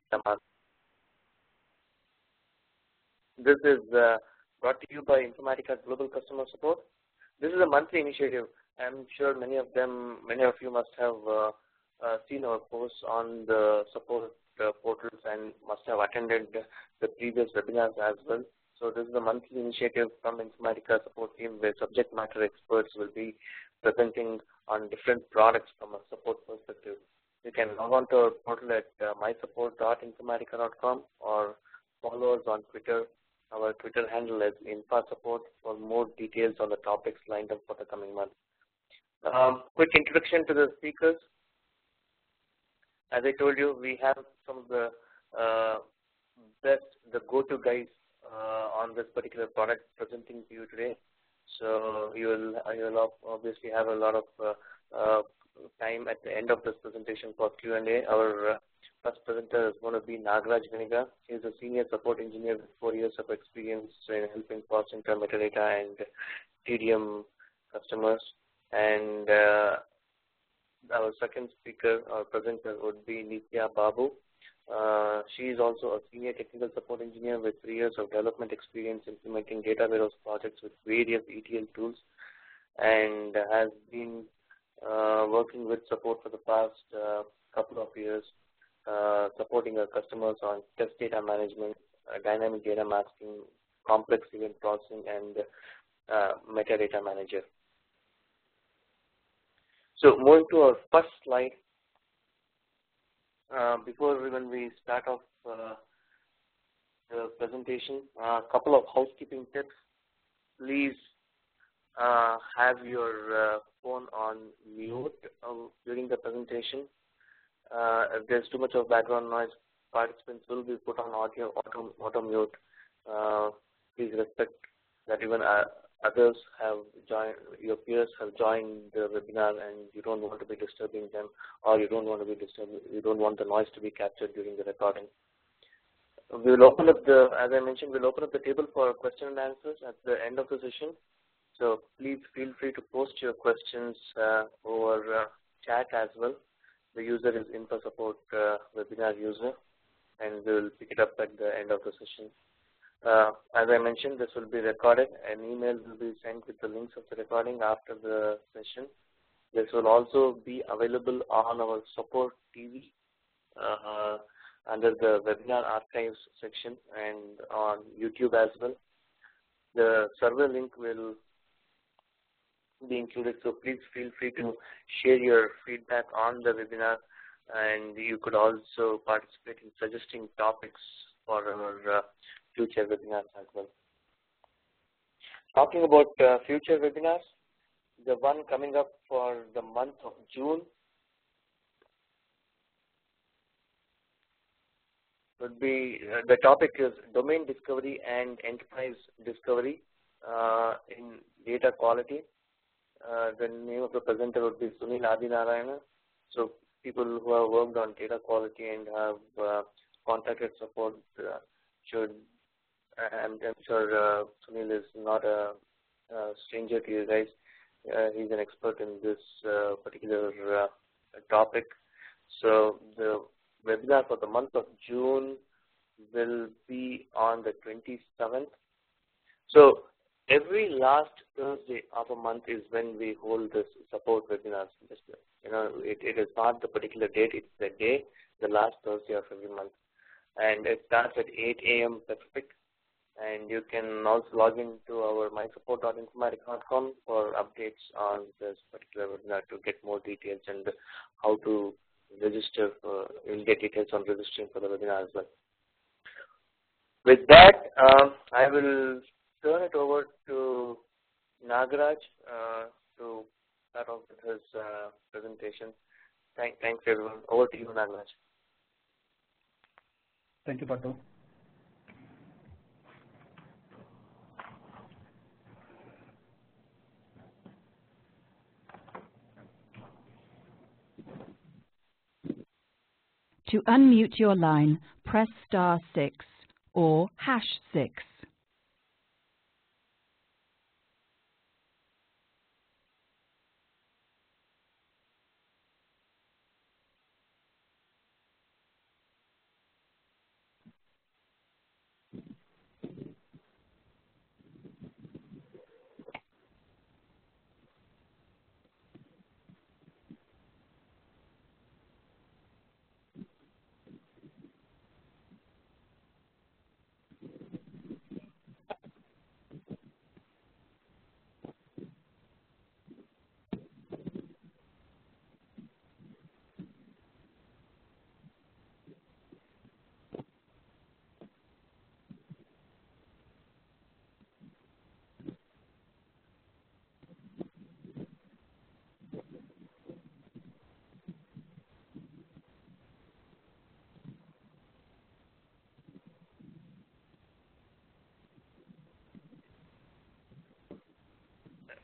Taman. This is brought to you by Informatica Global Customer Support. This is a monthly initiative. I'm sure many of you must have seen our posts on the support portals and must have attended the previous webinars as well. So this is a monthly initiative from Informatica support team where subject matter experts will be presenting on different products from a support perspective. You can log on to our portal at mysupport.informatica.com or follow us on Twitter. Our Twitter handle is InfaSupport for more details on the topics lined up for the coming month. Quick introduction to the speakers. As I told you, we have some of the the go-to guys on this particular product presenting to you today. So you'll obviously have a lot of time at the end of this presentation for Q&A. Our first presenter is going to be Nagaraj Ganiga. He is a senior support engineer with 4 years of experience in helping cost center, metadata, and TDM customers. And our second speaker or presenter would be Nitya Babu. She is also a senior technical support engineer with 3 years of development experience implementing data warehouse projects with various ETL tools, and has been working with support for the past couple of years, supporting our customers on test data management, dynamic data masking, complex event processing, and metadata manager. So moving to our first slide, before we start off the presentation, a couple of housekeeping tips. Please have your phone on mute during the presentation. If there's too much of background noise, participants will be put on auto mute. Please respect that even others have joined, your peers have joined the webinar, and you don't want to be disturbing them, or you don't want the noise to be captured during the recording. We'll open up as I mentioned, we'll open up the table for question and answers at the end of the session. So please feel free to post your questions over chat as well. The user is InfoSupport webinar user, and we'll pick it up at the end of the session. As I mentioned, this will be recorded. An email will be sent with the links of the recording after the session. This will also be available on our support TV under the webinar archives section and on YouTube as well. The server link will be included, so please feel free to share your feedback on the webinar, and you could also participate in suggesting topics for our future webinars as well. Talking about future webinars, the one coming up for the month of June would be, the topic is domain discovery and enterprise discovery in data quality. The name of the presenter would be Sunil Adinarayana. So people who have worked on data quality and have contacted support should, I'm sure Sunil is not a stranger to you guys. He's an expert in this particular topic. So the webinar for the month of June will be on the 27th. So every last Thursday of a month is when we hold this support webinars. It is not the particular date, it's the day, the last Thursday of every month. And it starts at 8 a.m. Pacific. And you can also log into our mysupport.informatica.com for updates on this particular webinar to get more details and how to register. You'll get details on registering for the webinar as well. With that, I will turn it over to Nagaraj to start off with his presentation. Thanks everyone. Over to you, Nagaraj. Thank you, Patu. To unmute your line, press *6 or #6.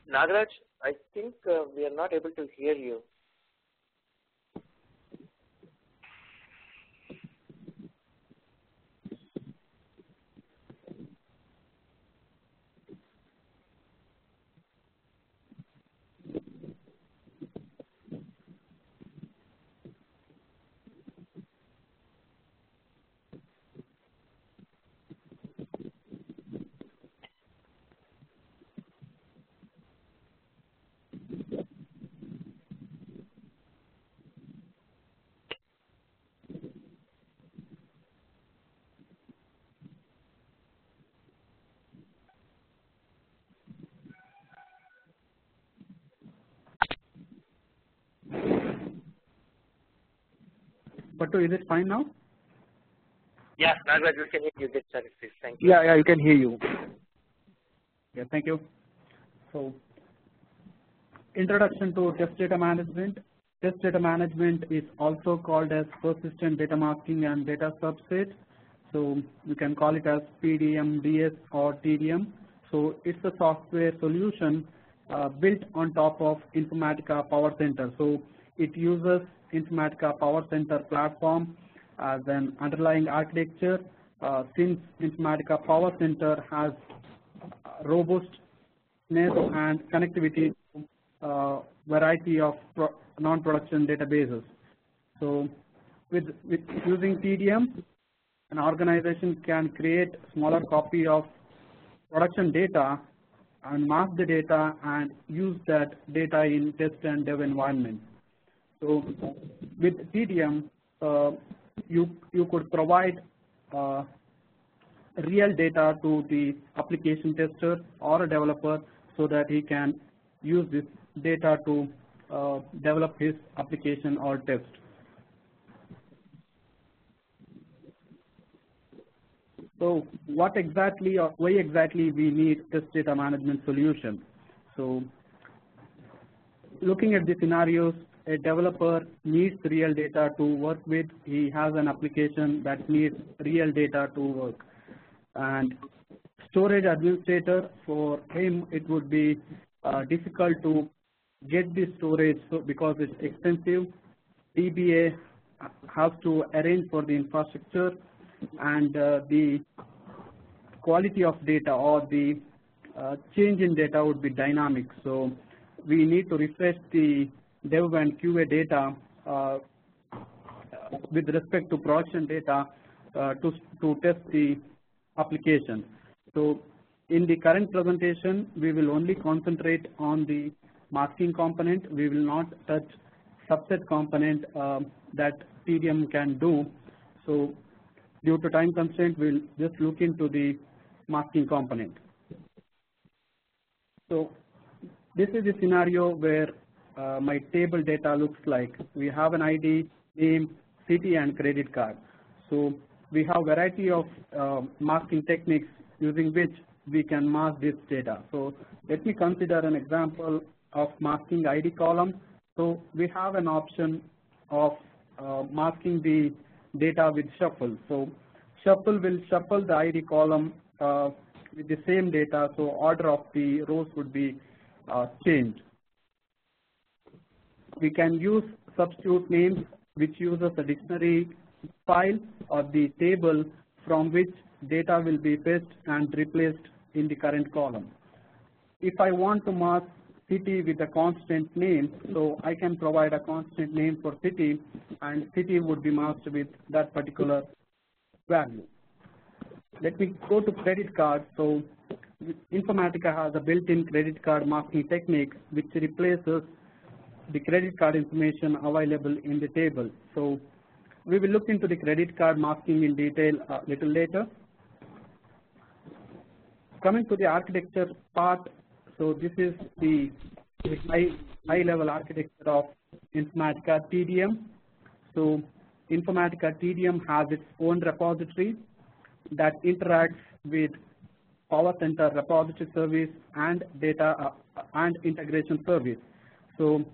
Nagaraj, I think we are not able to hear you. Pattu, is it fine now? Yeah, Nagaraj, we can hear you. Get started, please. Thank you. Yeah, you can hear you. Yeah, thank you. So, introduction to test data management. Test data management is also called as persistent data masking and data subset. So, you can call it as PDM, DS, or TDM. So, it's a software solution built on top of Informatica Power Center. So, it uses Informatica Power Center platform as an underlying architecture. Since Informatica Power Center has robustness and connectivity to variety of non-production databases. So with using TDM, an organization can create smaller copy of production data and mask the data and use that data in test and dev environment. So with TDM, you could provide real data to the application tester or a developer so that he can use this data to develop his application or test. So what exactly or why exactly we need test data management solution? So looking at the scenarios, a developer needs real data to work with. He has an application that needs real data to work. And storage administrator, for him it would be difficult to get the storage because it's expensive. DBA has to arrange for the infrastructure, and the quality of data or the change in data would be dynamic. So we need to refresh the dev and QA data with respect to production data to test the application. So in the current presentation, we will only concentrate on the masking component. We will not touch subset component that TDM can do. So due to time constraint, we'll just look into the masking component. So this is a scenario where my table data looks like. We have an ID, name, city, and credit card. So we have variety of masking techniques using which we can mask this data. So let me consider an example of masking ID column. So we have an option of masking the data with shuffle. So shuffle will shuffle the ID column with the same data, so order of the rows would be changed. We can use substitute names, which uses a dictionary file or the table from which data will be fetched and replaced in the current column. If I want to mask city with a constant name, so I can provide a constant name for city, and city would be masked with that particular value. Let me go to credit card. So Informatica has a built-in credit card masking technique which replaces the credit card information available in the table. So we will look into the credit card masking in detail a little later. Coming to the architecture part, so this is the high-level architecture of Informatica TDM. So Informatica TDM has its own repository that interacts with Power Center repository service and data and integration service. So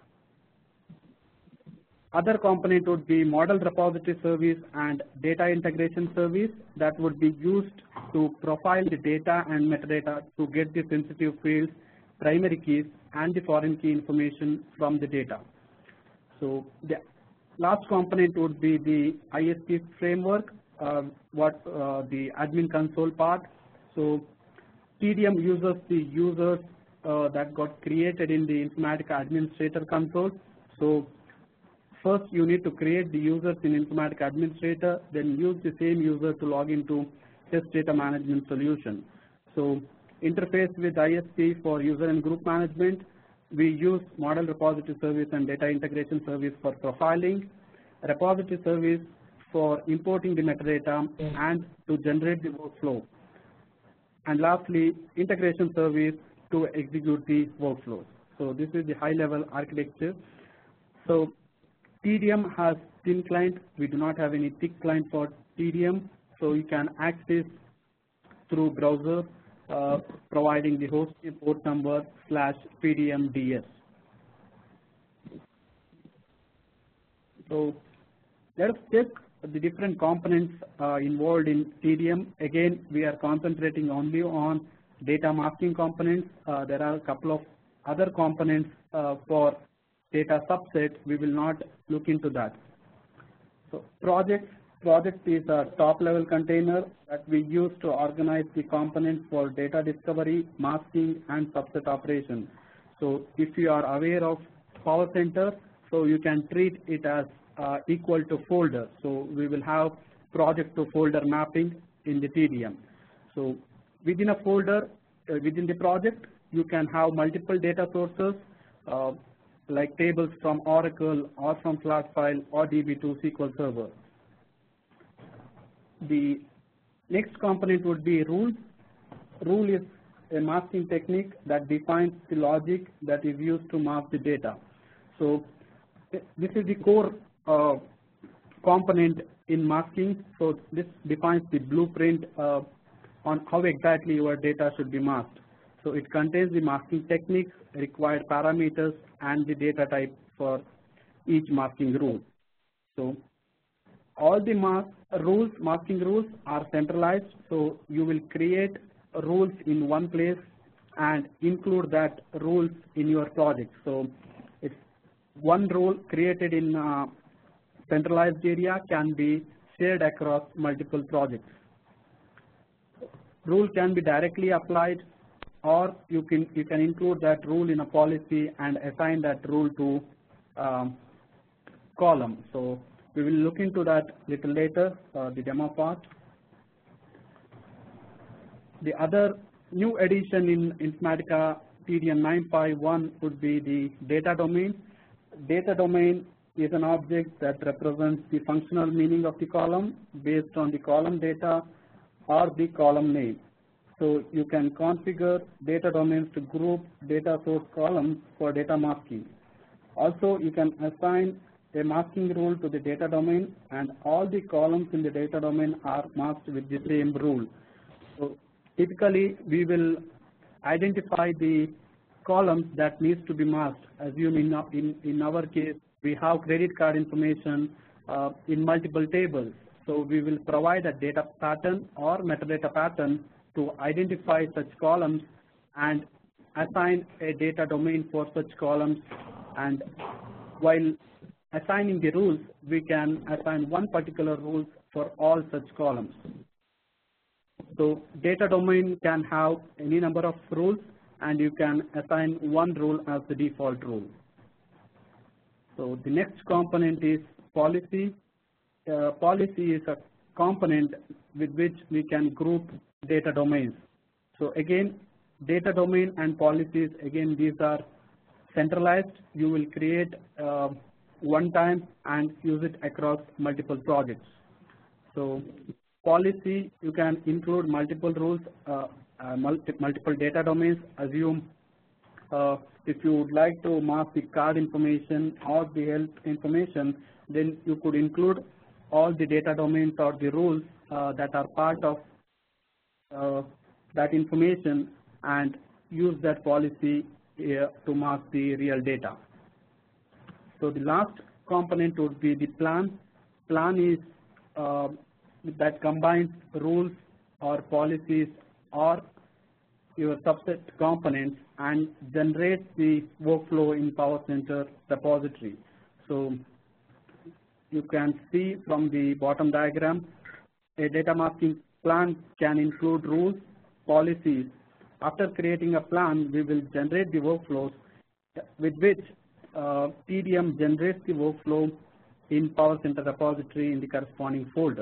other component would be model repository service and data integration service that would be used to profile the data and metadata to get the sensitive fields primary keys and the foreign key information from the data. So the last component would be the ISP framework, the admin console part. So TDM uses the users that got created in the Informatica Administrator console. So first you need to create the users in Informatica Administrator, then use the same user to log into Test Data Management solution. So interface with ISP for user and group management. We use Model Repository Service and Data Integration Service for profiling, Repository Service for importing the metadata and to generate the workflow. And lastly, Integration Service to execute the workflows. So this is the high-level architecture. So TDM has thin client. We do not have any thick client for TDM. So you can access through browser providing the host port number /PDMDS. So let us check the different components involved in TDM. Again, we are concentrating only on data masking components. There are a couple of other components for data subset. We will not look into that. So project is a top level container that we use to organize the components for data discovery, masking and subset operation. So if you are aware of Power Center, so you can treat it as equal to folder. So we will have project to folder mapping in the TDM. So within a folder, within the project, you can have multiple data sources like tables from Oracle or from FlatFile or DB2 SQL Server. The next component would be rules. Rule is a masking technique that defines the logic that is used to mask the data. So this is the core component in masking. So this defines the blueprint on how exactly your data should be masked. So it contains the masking techniques, required parameters, and the data type for each masking rule. So all the masking rules are centralized. So you will create rules in one place and include that rules in your project. So it's one rule created in centralized area can be shared across multiple projects. Rule can be directly applied, or you can include that rule in a policy and assign that rule to column. So we will look into that little later, the demo part. The other new addition in Informatica TDM 951 would be the data domain. Data domain is an object that represents the functional meaning of the column based on the column data or the column name. So you can configure data domains to group data source columns for data masking. Also, you can assign a masking rule to the data domain, and all the columns in the data domain are masked with the same rule. So typically, we will identify the columns that needs to be masked. Assume in our case, we have credit card information in multiple tables. So we will provide a data pattern or metadata pattern to identify such columns and assign a data domain for such columns. And while assigning the rules, we can assign one particular rule for all such columns. So data domain can have any number of rules, and you can assign one rule as the default rule. So the next component is policy. Policy is a component with which we can group data domains. So again, data domain and policies, again, these are centralized. You will create one time and use it across multiple projects. So policy, you can include multiple rules, multiple data domains. Assume if you would like to mask the card information or the health information, then you could include all the data domains or the rules that are part of that information and use that policy to mask the real data. So the last component would be the plan. Plan is that combines rules or policies or your subset components and generates the workflow in PowerCenter repository. So you can see from the bottom diagram, a data masking plan can include rules, policies. After creating a plan, we will generate the workflows with which TDM generates the workflow in PowerCenter repository in the corresponding folder.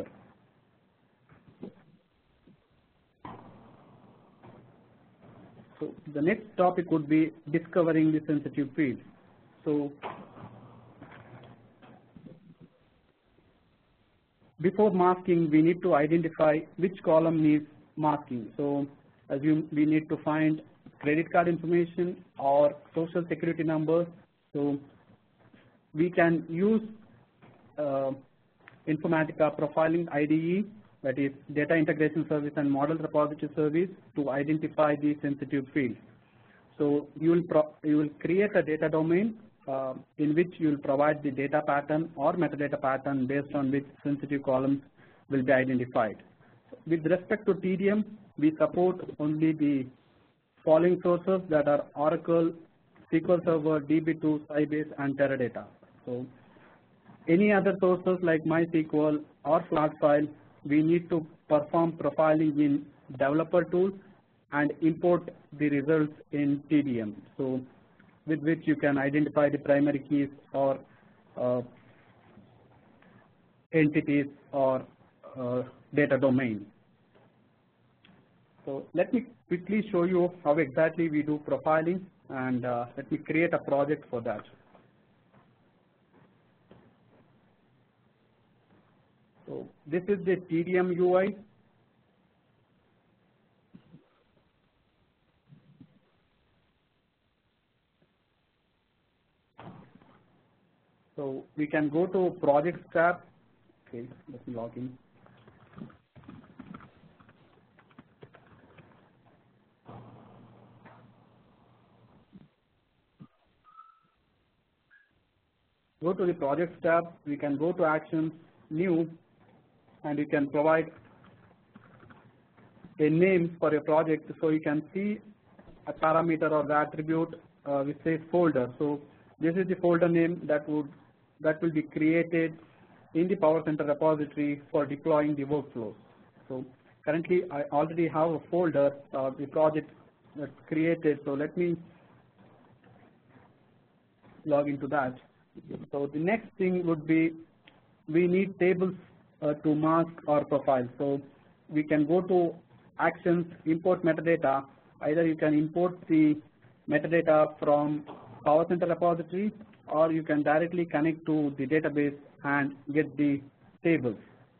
So the next topic would be discovering the sensitive fields. So before masking, we need to identify which column needs masking. So we need to find credit card information or social security number. So we can use Informatica Profiling IDE, that is Data Integration Service and Model Repository Service, to identify the sensitive fields. So you will create a data domain in which you will provide the data pattern or metadata pattern based on which sensitive columns will be identified. With respect to TDM, we support only the following sources, that are Oracle, SQL Server, DB2, Sybase, and Teradata. So any other sources like MySQL or Flatfile, we need to perform profiling in developer tools and import the results in TDM. So with which you can identify the primary keys or entities or data domain. So let me quickly show you how exactly we do profiling, and let me create a project for that. So this is the TDM UI. So we can go to Projects tab. Okay, let me log in. Go to the Projects tab. We can go to Actions, New, and you can provide a name for your project. So you can see a parameter or the attribute which says folder. So this is the folder name that will be created in the PowerCenter repository for deploying the workflows. So currently I already have a folder, the project that's created. So let me log into that. So the next thing would be, we need tables to mask our profile. So we can go to Actions, Import Metadata. Either you can import the metadata from PowerCenter repository, or you can directly connect to the database and get the tables.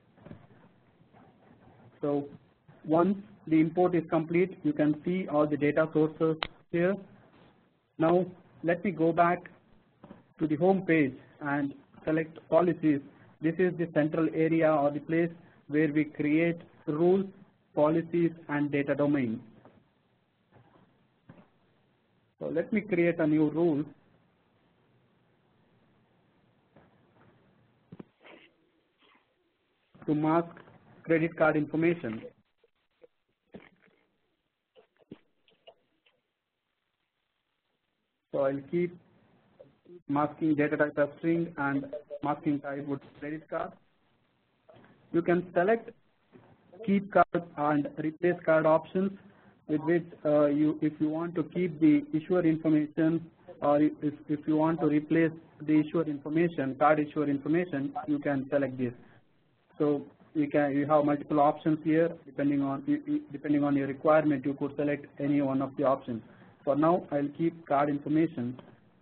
So once the import is complete, you can see all the data sources here. Now let me go back to the home page and select policies. This is the central area or the place where we create rules, policies, and data domain. So let me create a new rule. To mask credit card information. So I'll keep masking data type as string and masking type would credit card. You can select keep card and replace card options, with which if you want to keep the issuer information, or if you want to replace the issuer information, card issuer information, you can select this. So you have multiple options here. Depending on your requirement, you could select any one of the options. For now, I'll keep card information.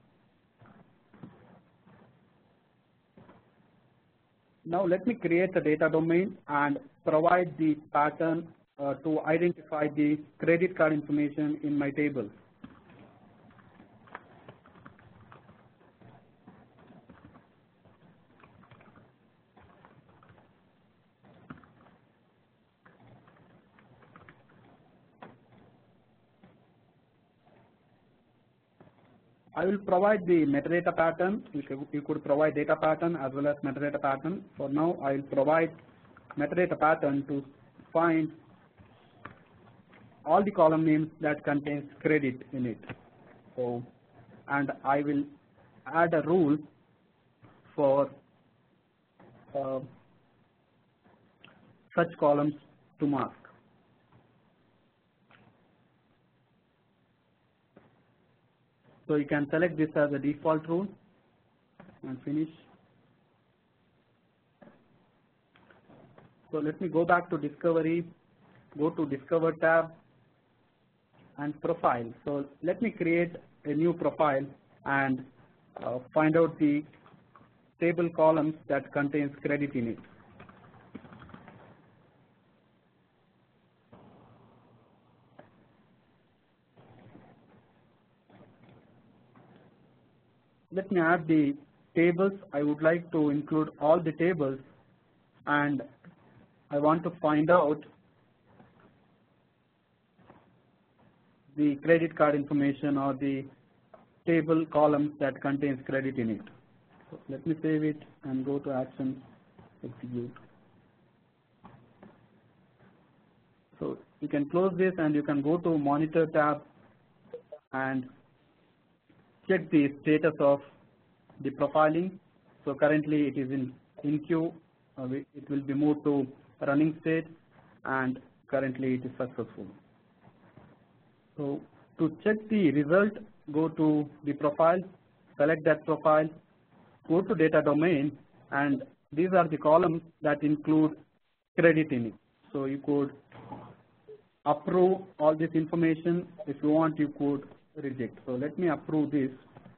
Now let me create a data domain and provide the pattern to identify the credit card information in my table. I will provide the metadata pattern. You could provide data pattern as well as metadata pattern. For now, I will provide metadata pattern to find all the column names that contains credit in it. So, and I will add a rule for such columns to mask. So you can select this as a default rule and finish. So let me go back to Discovery, go to Discover tab and Profile. So let me create a new profile and find out the table columns that contains credit in it. Let me add the tables. I would like to include all the tables, and I want to find out the credit card information or the table columns that contains credit in it. So let me save it and go to Action, Execute. So you can close this and you can go to Monitor tab and check the status of the profiling. So currently it is in queue. It will be moved to running state, and currently it is successful. So to check the result, go to the profile, select that profile, go to data domain, and these are the columns that include credit in it. So you could approve all this information. If you want, you could reject. So let me approve this,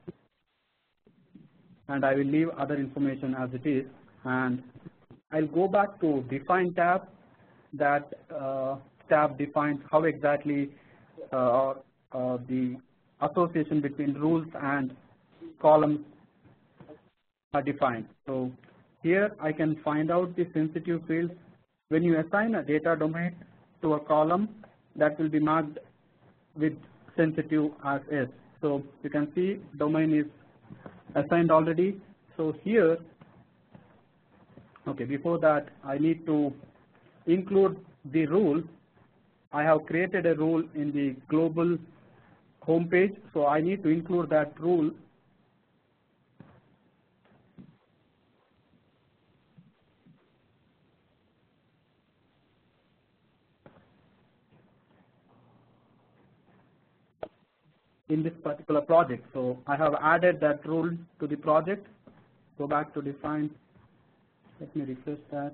and I will leave other information as it is, and I'll go back to Define tab. That tab defines how exactly the association between rules and columns are defined. So here I can find out the sensitive fields. When you assign a data domain to a column, that will be marked with sensitive as S. So you can see domain is assigned already. So here, okay, before that I need to include the rule. I have created a rule in the global home page, so I need to include that rule. In this particular project. So I have added that rule to the project. Go back to Define. Let me refresh that.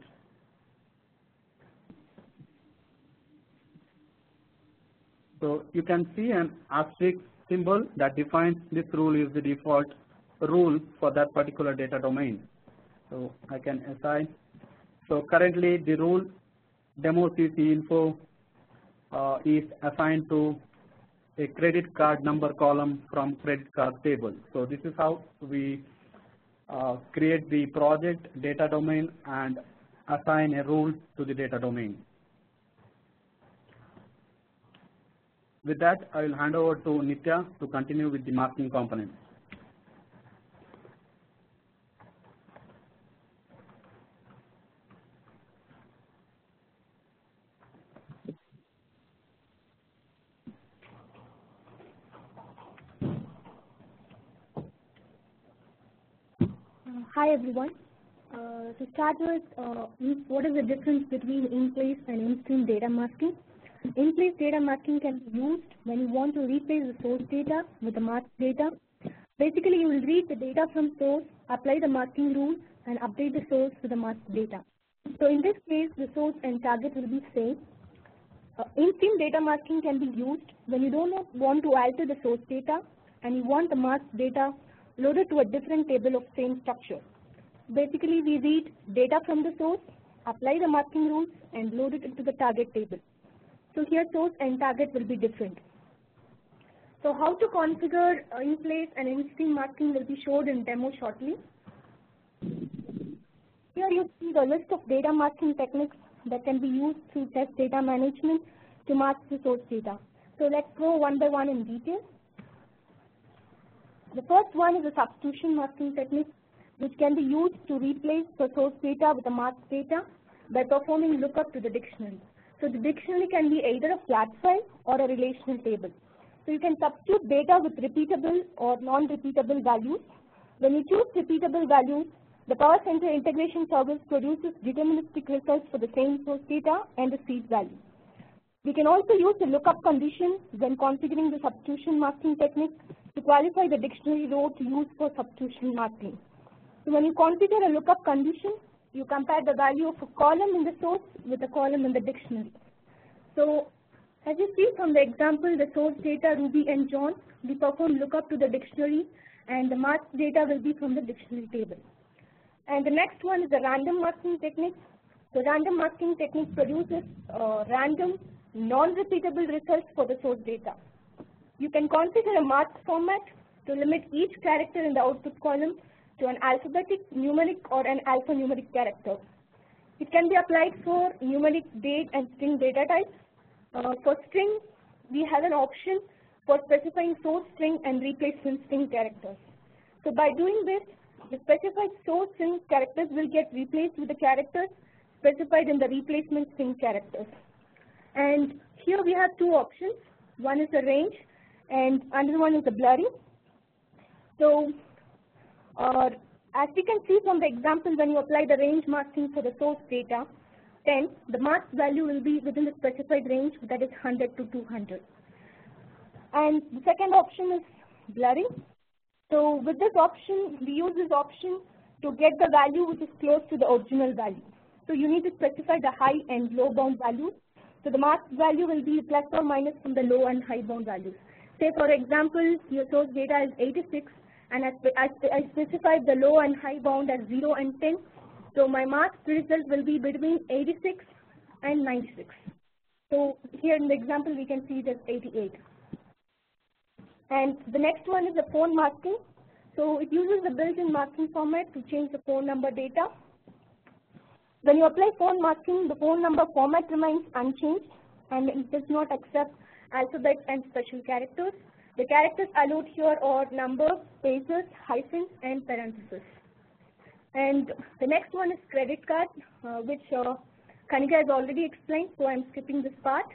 So you can see an asterisk symbol that defines this rule is the default rule for that particular data domain. So I can assign. So currently the rule demo CC info is assigned to a credit card number column from credit card table. So this is how we create the project data domain and assign a rule to the data domain. With that, I will hand over to Nitya to continue with the masking components. Hi everyone. To start with, what is the difference between in-place and in-stream data masking? In-place data masking can be used when you want to replace the source data with the masked data. Basically, you will read the data from source, apply the masking rule, and update the source with the masked data. So in this case, the source and target will be same. In-stream data masking can be used when you don't want to alter the source data and you want the masked data loaded to a different table of same structure. Basically, we read data from the source, apply the masking rules, and load it into the target table. So here source and target will be different. So how to configure in-place and in-stream masking will be showed in demo shortly. Here you see the list of data masking techniques that can be used through test data management to mask the source data. So let's go one by one in detail. The first one is a substitution masking technique, which can be used to replace the source data with the masked data by performing lookup to the dictionary. So the dictionary can be either a flat file or a relational table. So you can substitute data with repeatable or non-repeatable values. When you choose repeatable values, the Power Center Integration Service produces deterministic results for the same source data and the seed value. We can also use the lookup condition when configuring the substitution masking technique to qualify the dictionary row to use for substitution masking. So when you configure a lookup condition, you compare the value of a column in the source with a column in the dictionary. So as you see from the example, the source data Ruby and John, we perform lookup to the dictionary, and the masked data will be from the dictionary table. And the next one is the random masking technique. The random masking technique produces random, non-repeatable results for the source data. You can configure a masked format to limit each character in the output column to an alphabetic, numeric, or an alphanumeric character. It can be applied for numeric, date, and string data types. For string, we have an option for specifying source string and replacement string characters. So by doing this, the specified source string characters will get replaced with the characters specified in the replacement string characters. And here we have two options. One is the range, and another one is the blurring. So as we can see from the example, when you apply the range masking for the source data, 10, the masked value will be within the specified range, that is 100 to 200. And the second option is blurring. So with this option, we use this option to get the value which is close to the original value. So you need to specify the high and low bound values. So the masked value will be plus or minus from the low and high bound values. Say for example, your source data is 86, and I specified the low and high bound as 0 and 10. So my masked result will be between 86 and 96. So here in the example, we can see it as 88. And the next one is the phone masking. So it uses the built-in masking format to change the phone number data. When you apply phone masking, the phone number format remains unchanged, and it does not accept alphabet and special characters. The characters allowed here are numbers, spaces, hyphens, and parentheses. And the next one is credit card, which Kanika has already explained, so I'm skipping this part.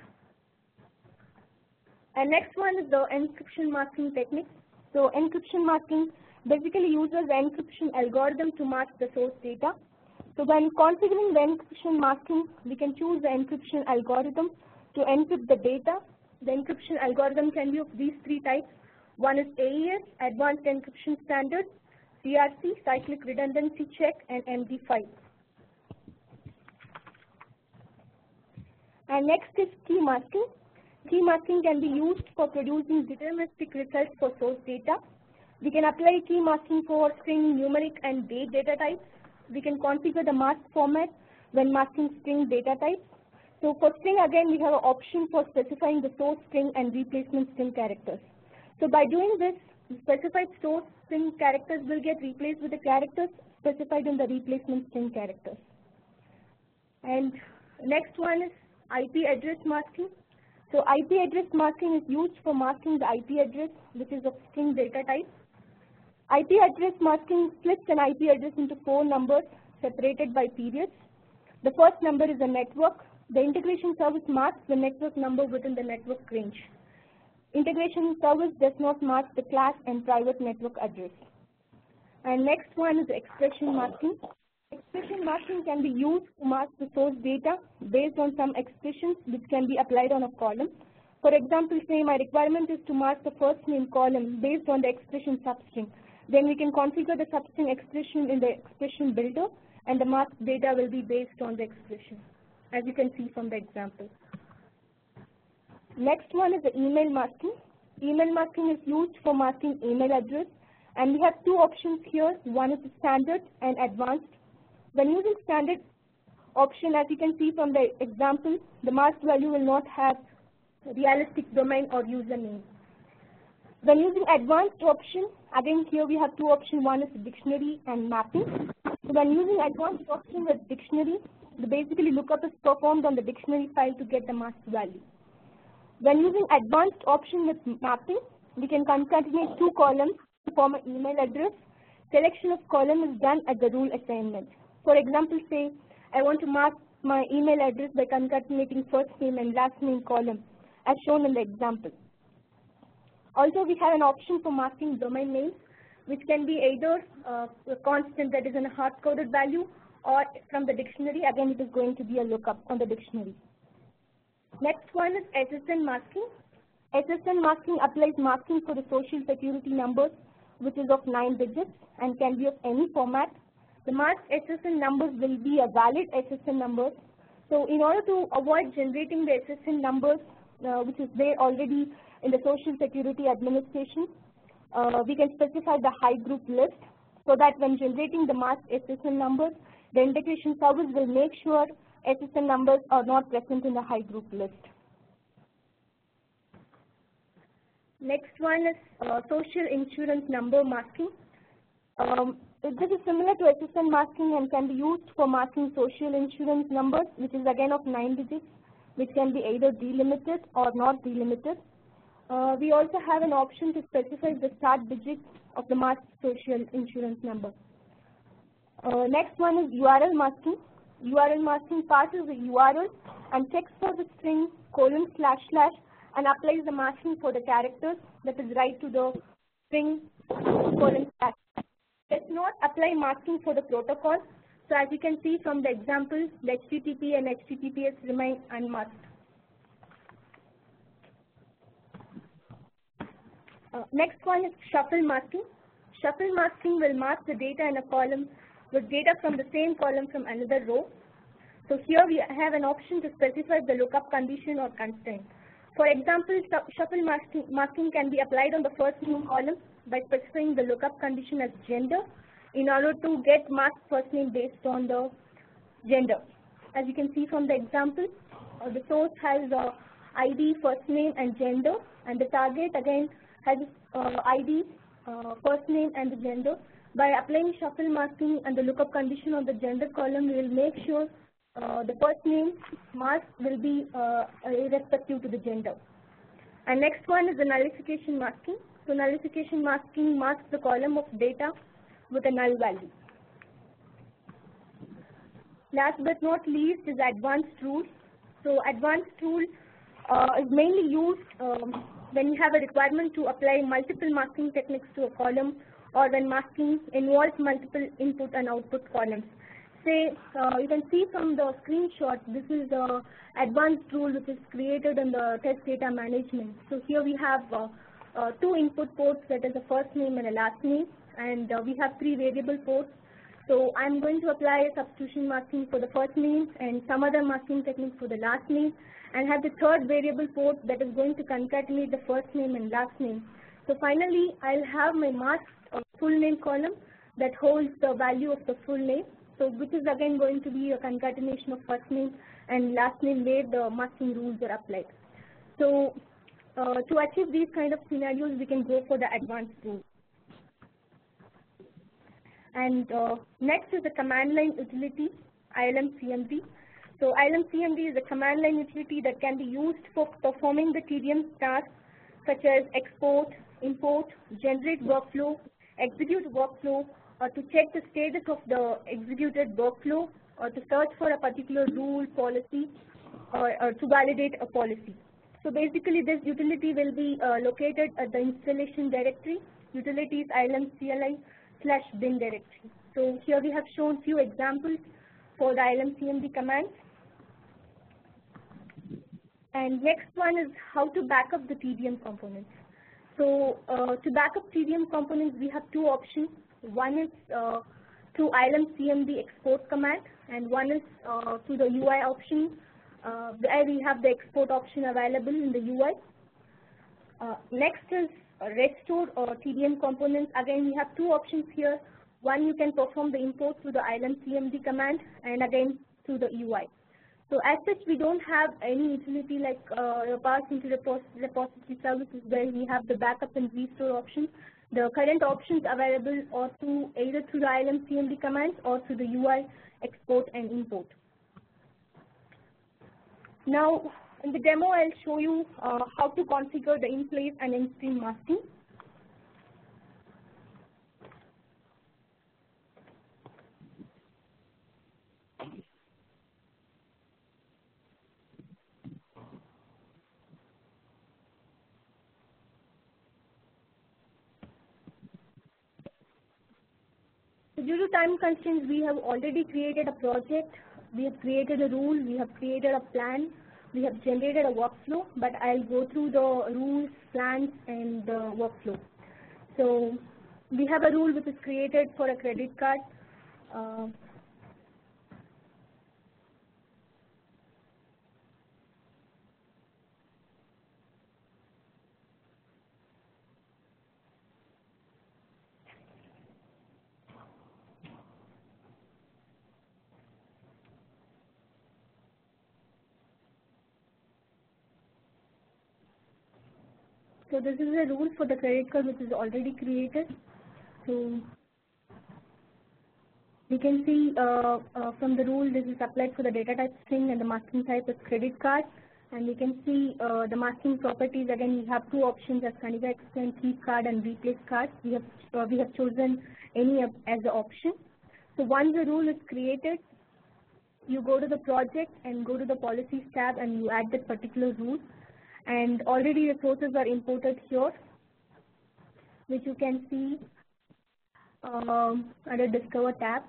And next one is the encryption masking technique. So encryption masking basically uses the encryption algorithm to mask the source data. So when configuring the encryption masking, we can choose the encryption algorithm to encrypt the data. The encryption algorithm can be of these three types. One is AES, Advanced Encryption Standard, CRC, Cyclic Redundancy Check, and MD5. And next is key masking. Key masking can be used for producing deterministic results for source data. We can apply key masking for string, numeric, and date data types. We can configure the mask format when masking string data types. So for string, again, we have an option for specifying the source string and replacement string characters. So by doing this, the specified source string characters will get replaced with the characters specified in the replacement string characters. And next one is IP address masking. So IP address masking is used for masking the IP address, which is of string data type. IP address masking splits an IP address into 4 numbers separated by periods. The first number is a network. The integration service masks the network number within the network range. Integration service does not mask the class and private network address. And next one is expression masking. Expression masking can be used to mask the source data based on some expressions which can be applied on a column. For example, say my requirement is to mask the first name column based on the expression substring. Then we can configure the substring expression in the expression builder, and the masked data will be based on the expression, as you can see from the example. Next one is the email masking. Email masking is used for masking email address, and we have 2 options here. One is the standard and advanced. When using standard option, as you can see from the example, the masked value will not have realistic domain or username. When using advanced option, again here we have 2 options. One is dictionary and mapping. So when using advanced option with dictionary, the basically lookup is performed on the dictionary file to get the masked value. When using advanced option with mapping, we can concatenate 2 columns to form an email address. Selection of column is done at the rule assignment. For example, say I want to my email address by concatenating first name and last name column as shown in the example. Also, we have an option for masking domain names, which can be either a constant that is in a hard-coded value or from the dictionary. Again, it is going to be a lookup on the dictionary. Next one is SSN masking. SSN masking applies masking for the social security numbers, which is of 9 digits and can be of any format. The masked SSN numbers will be a valid SSN numbers. So in order to avoid generating the SSN numbers, which is there already in the Social Security Administration, we can specify the high group list so that when generating the masked SSN numbers, the integration service will make sure SSN numbers are not present in the high group list. Next one is social insurance number masking. This is similar to SSN masking and can be used for masking social insurance numbers, which is again of 9 digits, which can be either delimited or not delimited. We also have an option to specify the start digits of the masked social insurance number. Next one is URL masking. URL masking passes the URL and checks for the string : / and applies the masking for the characters that is right to the string : / does not apply masking for the protocol. So as you can see from the example, the HTTP and HTTPS remain unmasked. Next one is shuffle masking. Shuffle masking will mask the data in a column with data from the same column from another row. So here we have an option to specify the lookup condition or constraint. For example, shuffle masking can be applied on the first name column by specifying the lookup condition as gender in order to get masked first name based on the gender. As you can see from the example, the source has ID, first name and gender, and the target again has ID, first name and the gender. By applying shuffle masking and the lookup condition on the gender column, we will make sure the first name mask will be irrespective to the gender. And next one is the nullification masking. So nullification masking masks the column of data with a null value. Last but not least is advanced rule. So advanced rule is mainly used when you have a requirement to apply multiple masking techniques to a column, or when masking involves multiple input and output columns. Say, you can see from the screenshot, this is the advanced rule which is created in the test data management. So here we have 2 input ports, that is a first name and a last name, and we have 3 variable ports. So I'm going to apply a substitution masking for the first name and some other masking technique for the last name, and have the third variable port that is going to concatenate the first name and last name. So finally, I'll have my masked full name column that holds the value of the full name. So which is again going to be a concatenation of first name and last name where the masking rules are applied. So to achieve these kind of scenarios, we can go for the advanced rule. And next is the command line utility, ILM-CMD. So ILM-CMD is a command line utility that can be used for performing the TDM tasks such as export, import, generate workflow, execute workflow, or to check the status of the executed workflow, or to search for a particular rule, policy, or to validate a policy. So basically this utility will be located at the installation directory, utilities ILM CLI/bin directory. So here we have shown few examples for the ILM-CMD commands. And next one is how to back up the TDM components. So to back up TDM components, we have 2 options. One is through ILM-CMD export command, and one is through the UI option, where we have the export option available in the UI. Next is restore or TDM components. Again, we have 2 options here. One, you can perform the import through the ILM-CMD command, and again through the UI. So as such, we don't have any utility like pass into repository services where we have the backup and restore option. The current options available are through either through the ILM-CMD commands or through the UI export and import. Now, in the demo, I'll show you how to configure the in-place and in-stream masking. So due to time constraints, we have already created a project, we have created a rule, we have created a plan, we have generated a workflow, but I'll go through the rules, plans, and the workflow. So we have a rule which is created for a credit card. So this is a rule for the credit card which is already created. So we can see from the rule this is applied for the data type string and the masking type is credit card. And we can see the masking properties. Again, we have two options as Kanika explained, keep card and replace card. We have chosen any as the option. So once the rule is created, you go to the project and go to the policies tab and you add that particular rule. And already the sources are imported here, which you can see under Discover tab.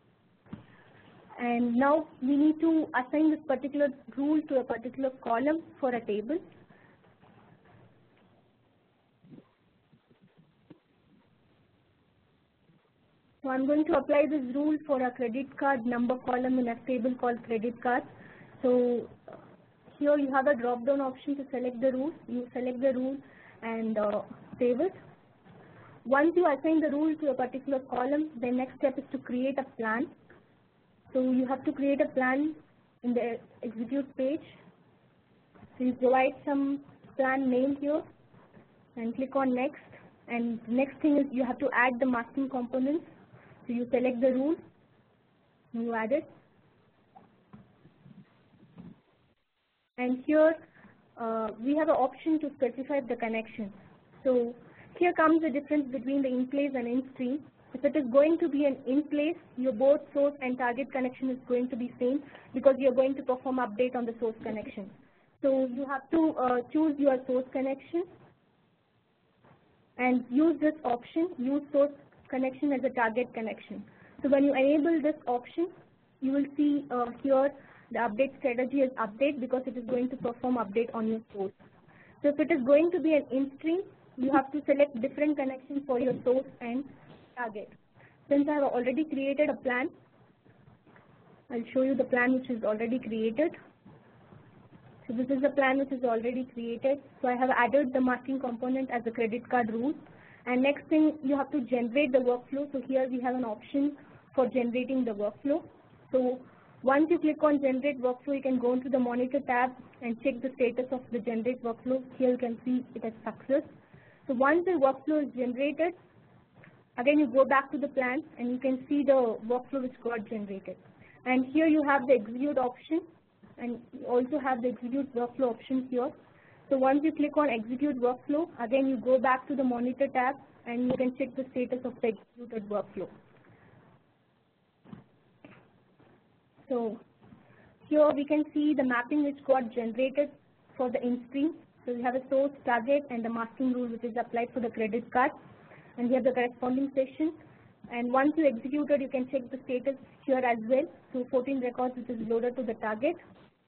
And now we need to assign this particular rule to a particular column for a table. So I'm going to apply this rule for a credit card number column in a table called credit cards. So here you have a drop down option to select the rule. You select the rule and save it. Once you assign the rule to a particular column, the next step is to create a plan. So you have to create a plan in the execute page. So you provide some plan name here and click on next. And next thing is you have to add the masking components. So you select the rule and you add it. And here we have an option to specify the connection. So here comes the difference between the in place and in stream. If it is going to be an in place, your both source and target connection is going to be same because you are going to perform update on the source connection. So you have to choose your source connection and use this option, use source connection as a target connection. So when you enable this option, you will see here the update strategy is update because it is going to perform update on your source. So if it is going to be an in stream, you have to select different connection for your source and target. Since I have already created a plan, I'll show you the plan which is already created. So this is the plan which is already created. So I have added the masking component as a credit card rule. And next thing, you have to generate the workflow. So here we have an option for generating the workflow. So once you click on generate workflow, you can go into the monitor tab and check the status of the generate workflow. Here you can see it as success. So once the workflow is generated, again you go back to the plan and you can see the workflow which got generated. And here you have the execute option and you also have the execute workflow option here. So once you click on execute workflow, again you go back to the monitor tab and you can check the status of the executed workflow. So here we can see the mapping which got generated for the in-stream. So we have a source, target, and the masking rule which is applied for the credit card. And we have the corresponding session. And once you execute it, you can check the status here as well. So 14 records which is loaded to the target.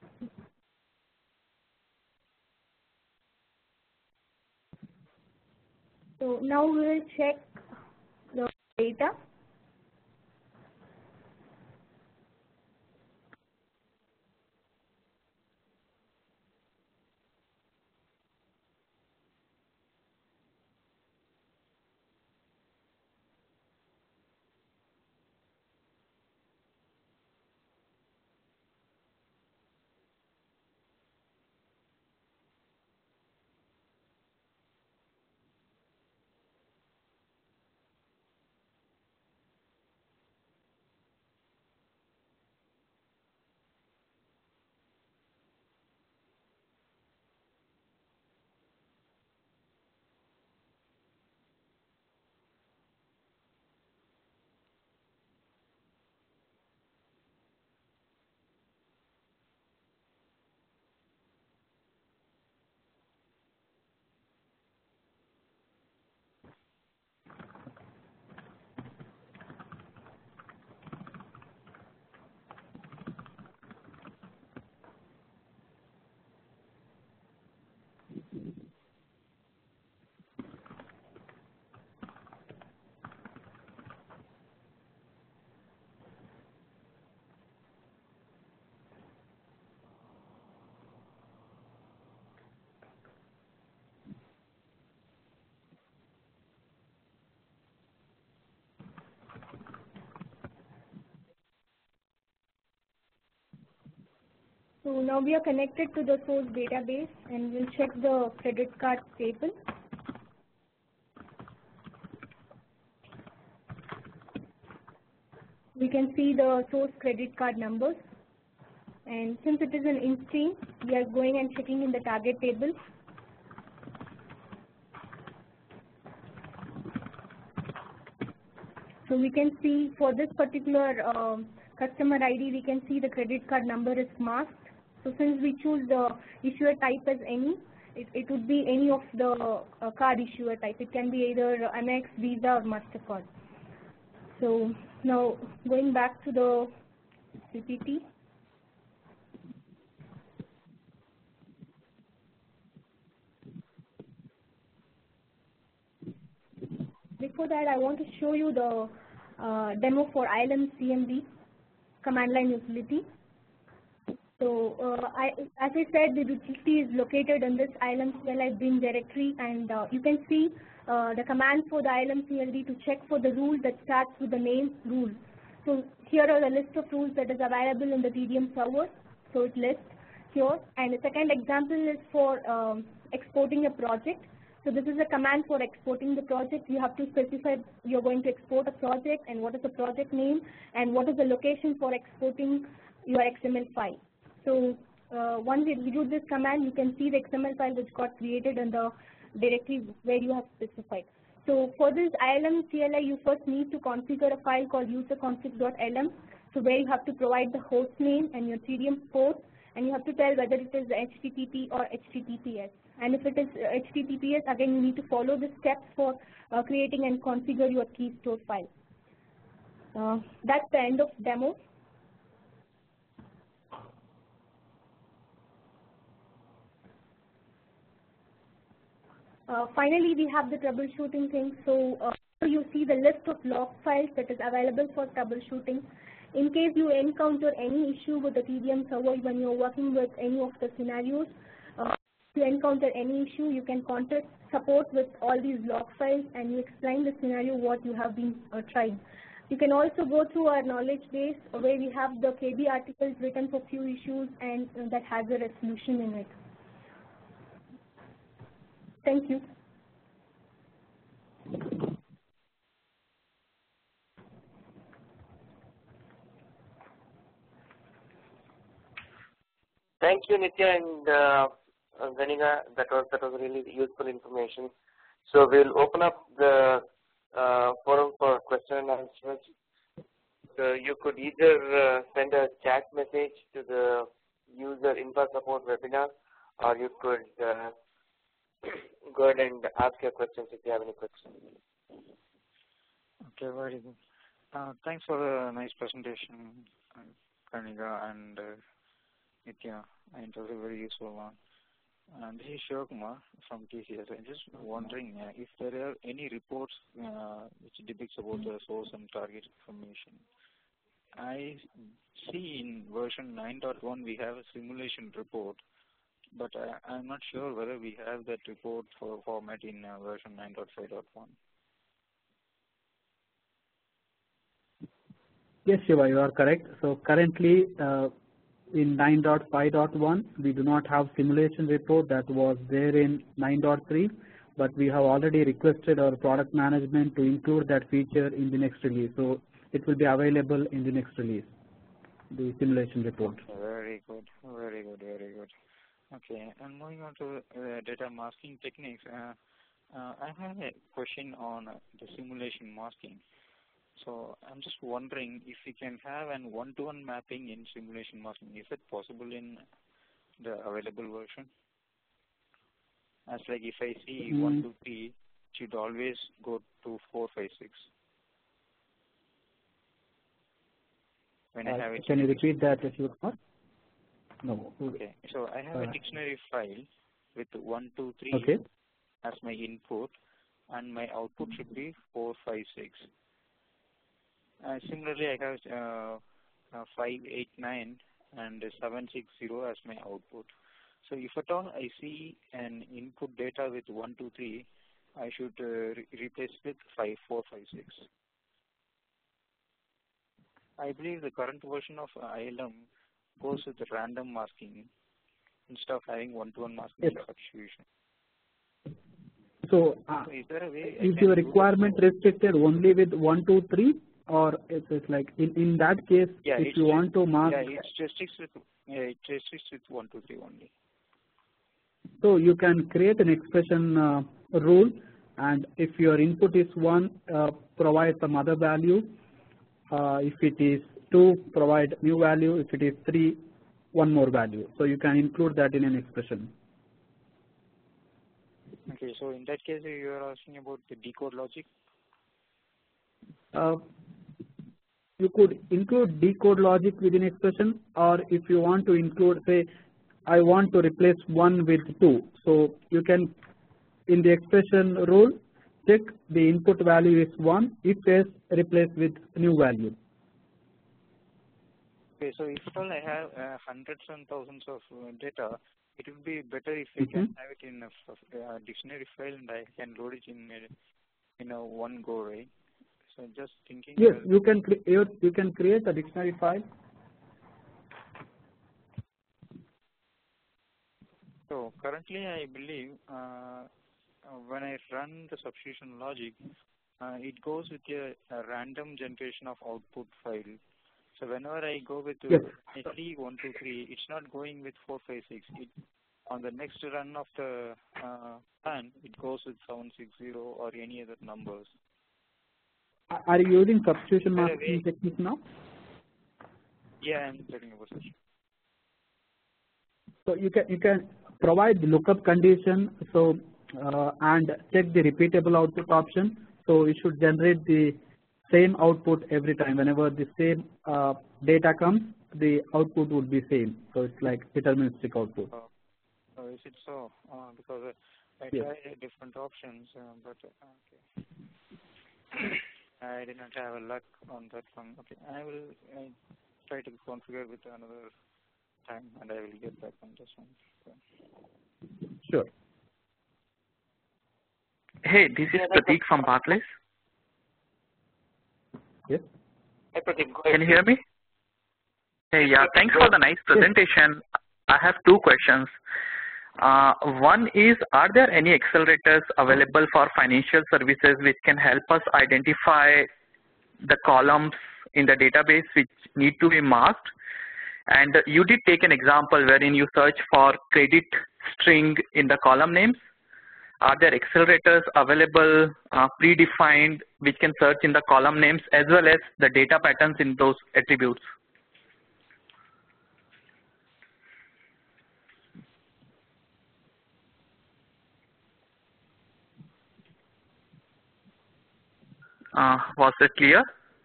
So now we will check the data. So now we are connected to the source database and we'll check the credit card table. We can see the source credit card numbers, and since it is an in-stream, we are going and checking in the target table. So we can see for this particular customer ID, we can see the credit card number is masked. So since we choose the issuer type as any, it would be any of the card issuer type. It can be either Amex, Visa, or MasterCard. So now going back to the PPT. Before that, I want to show you the demo for ILM CMD command line utility. So as I said, the utility is located in this ILM CLI bin directory, and you can see the command for the ILM CLD to check for the rule that starts with the name rule. So here are the list of rules that is available in the TDM server. So it lists here, and the second example is for exporting a project. So this is a command for exporting the project. You have to specify you're going to export a project and what is the project name and what is the location for exporting your XML file. So once you execute this command, you can see the XML file which got created in the directory where you have specified. So for this ILM CLI, you first need to configure a file called userconfig.lm. So where you have to provide the host name and your TDM port, and you have to tell whether it is HTTP or HTTPS. And if it is HTTPS, again you need to follow the steps for creating and configure your key store file. That's the end of demo. Finally, we have the troubleshooting thing. So you see the list of log files that is available for troubleshooting. In case you encounter any issue with the TDM server when you're working with any of the scenarios, if you encounter any issue, you can contact support with all these log files and you explain the scenario what you have been tried. You can also go through our knowledge base where we have the KB articles written for few issues and that has a resolution in it. Thank you. Thank you, Nitya and Ganika. That was really useful information. So we'll open up the forum for question and answers. So you could either send a chat message to the user info support webinar, or you could go ahead and ask your questions if you have any questions. Okay, very good. Thanks for a nice presentation, Ganika and Nitya. It was a very useful one. This is Shivakumar from TCS. I'm just wondering if there are any reports which depicts about the source and target information. I see in version 9.1 we have a simulation report, but I'm not sure whether we have that report for format in version 9.5.1. Yes, Shiva, you are correct. So currently in 9.5.1, we do not have simulation report that was there in 9.3, but we have already requested our product management to include that feature in the next release. So it will be available in the next release, the simulation report. Very good, very good, very good. Okay, and moving on to data masking techniques, I have a question on the simulation masking. So I'm just wondering if we can have an one-to-one mapping in simulation masking. Is it possible in the available version? As like if I see 1, 2, 3, it should always go to 4, 5, 6. When I have it. Can you repeat that if you want? No. Okay, so I have a dictionary file with 1, 2, 3 Okay. as my input, and my output should be 4, 5, 6. Similarly, I have 5, 8, 9 and 7, 6, 0 as my output. So if at all I see an input data with 1, 2, 3, I should replace with 5, 4, 5, 6. I believe the current version of ILM goes with random masking instead of having one-to-one masking substitution. So Is there a way is your requirement restricted only with 1, 2, 3, or is it like in that case, if you want to mask? Yeah, it restricts with 1, 2, 3 only. So you can create an expression rule, and if your input is 1, provide some other value. If it is 2, provide new value. If it is 3, one more value. So you can include that in an expression. Okay, so in that case, you are asking about the decode logic? You could include decode logic within expression, or if you want to include, say, I want to replace 1 with 2. So you can, in the expression rule, check the input value is 1. If yes, replace with new value. Okay, so if at all I have hundreds and thousands of data, it would be better if I can have it in a dictionary file and I can load it in a one go, right? So just thinking. Yes, you can create a dictionary file. So currently, I believe when I run the substitution logic, it goes with a random generation of output file. So whenever I go with SE 1, 2, 3, it's not going with 4, 5, 6. On the next run of the plan, it goes with 7, 6, 0 or any other numbers. Are you using substitution masking technique now? Yeah, I'm talking about substitution. So you can provide the lookup condition, so and check the repeatable output option. So it should generate the same output every time. Whenever the same data comes, the output would be same. So it's like deterministic output. So is it so? Because I tried different options, but okay. I did not have a luck on that one. Okay, I will try to configure with another time, and I will get back on this one. Okay. Sure. Hey, this is Prateek from Barclays. Yes. Hey, Prateek, go ahead. Can you hear me? Hey, yeah, thanks for the nice presentation. I have 2 questions. One is, are there any accelerators available for financial services which can help us identify the columns in the database which need to be masked? And you did take an example wherein you search for credit string in the column names. Are there accelerators available predefined which can search in the column names as well as the data patterns in those attributes? Was it clear?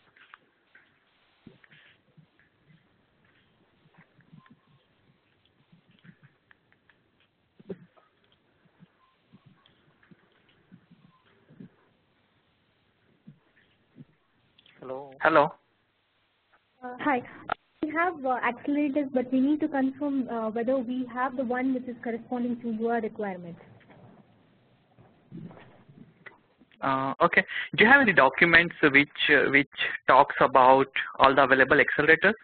Hello. Hi. We have accelerators, but we need to confirm whether we have the one which is corresponding to your requirements. Okay. Do you have any documents which talks about all the available accelerators?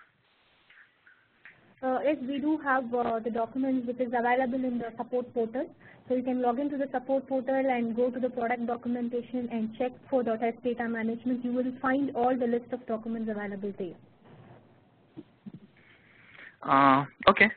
Yes, we do have the document which is available in the support portal. So you can log into the support portal and go to the product documentation and check for the test data management. You will find all the list of documents available there. Okay.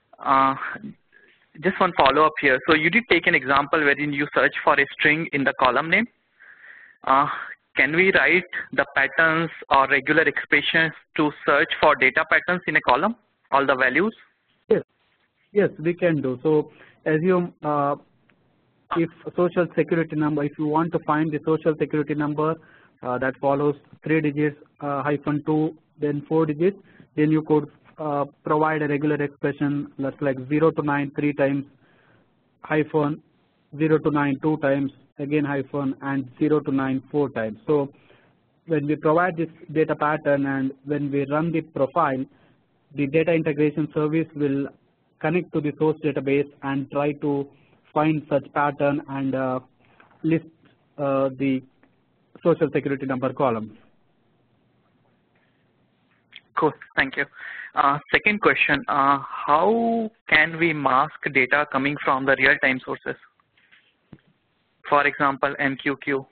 Just one follow up here. So you did take an example wherein you search for a string in the column name. Can we write the patterns or regular expressions to search for data patterns in a column, all the values? Yes, we can do. So assume if social security number, if you want to find the social security number that follows 3 digits -2, then 4 digits, then you could provide a regular expression that's like 0 to 9 3 times hyphen 0 to 9 2 times, again hyphen, and 0 to 9 4 times. So when we provide this data pattern and when we run the profile, the data integration service will connect to the source database and try to find such pattern and list the social security number column. Cool, thank you. Second question, how can we mask data coming from the real-time sources? For example, MQQ.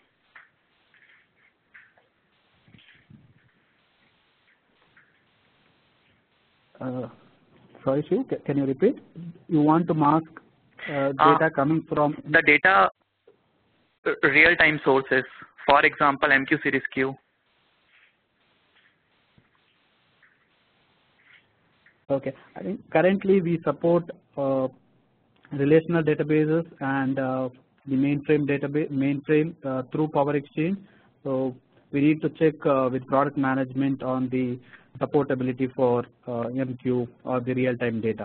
Sorry, Shiv, can you repeat? You want to mask data coming from the data real-time sources, for example, MQ series Q. Okay, I think currently we support relational databases and the mainframe through Power Exchange. So we need to check with product management on the supportability for MQ or the real-time data.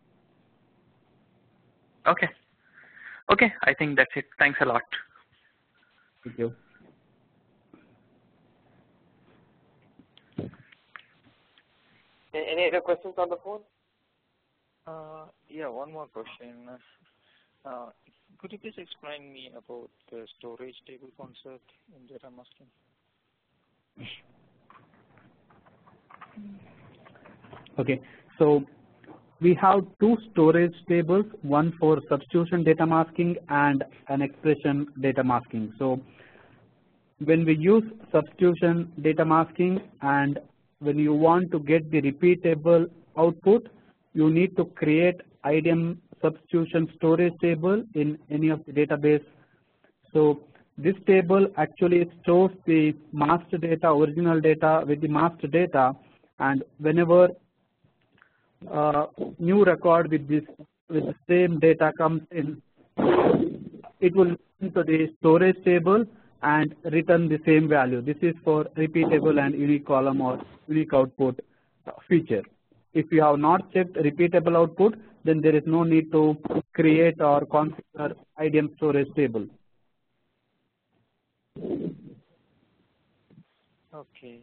Okay. Okay, I think that's it. Thanks a lot. Thank you. Any other questions on the phone? Yeah, one more question. Could you please explain me about the storage table concept in data masking? Okay, so we have two storage tables, one for substitution data masking and an expression data masking. So when we use substitution data masking and when you want to get the repeatable output, you need to create IDM substitution storage table in any of the database. So this table actually stores the master data, original data with the master data, and whenever new record with the same data comes in, it will into the storage table and return the same value. This is for repeatable and unique column or unique output feature. If you have not checked repeatable output, then there is no need to create or configure IDM storage table. Okay.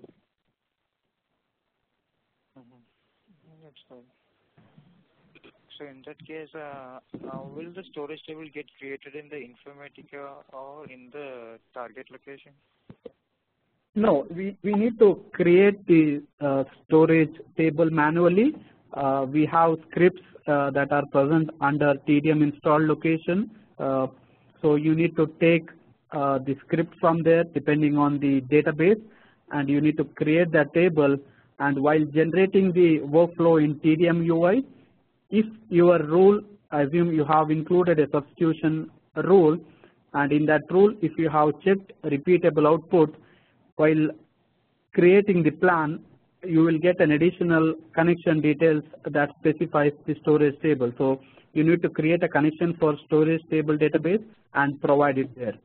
That's fine. So in that case, will the storage table get created in the Informatica or in the target location? No, we need to create the storage table manually. We have scripts that are present under TDM install location. So you need to take the script from there depending on the database, and you need to create that table. And while generating the workflow in TDM UI, if your rule, assume you have included a substitution rule, and in that rule, if you have checked repeatable output, while creating the plan, you will get an additional connection details that specifies the storage table. So you need to create a connection for storage table database and provide it there.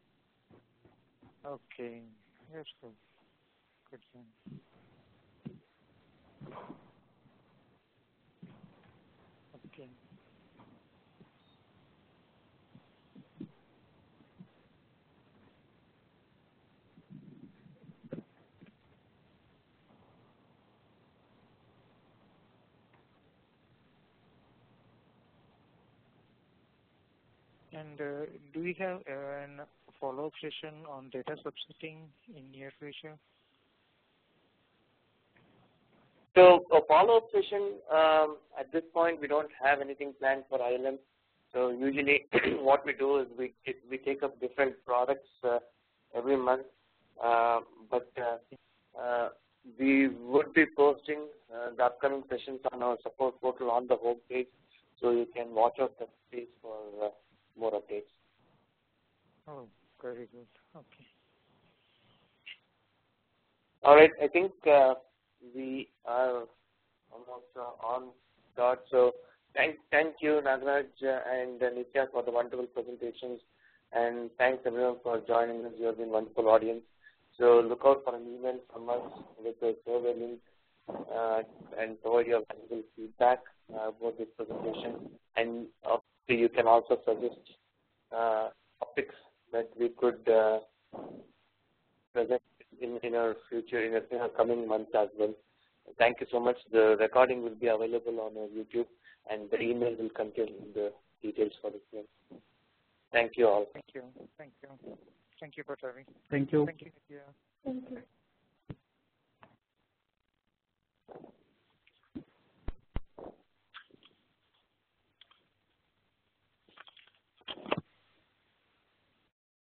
Okay, that's good. Good. Okay. And do we have a follow-up session on data subsetting in near future? So a follow-up session, at this point we don't have anything planned for ILM. So usually what we do is we take up different products every month, but we would be posting the upcoming sessions on our support portal on the home page, so you can watch out that page for more updates. Oh, very good. Okay. All right, I think we are almost on start. So thank you, Nagaraj and Nitya, for the wonderful presentations, and thanks everyone for joining us. You have been a wonderful audience. So look out for an email from us with a survey link and provide your valuable feedback about this presentation. And of you can also suggest topics that we could present in our future, in our coming months as well. Thank you so much. The recording will be available on our YouTube, and the email will contain the details for the same. Thank you all. Thank you. Thank you. Thank you, Patari. Thank you. Thank you.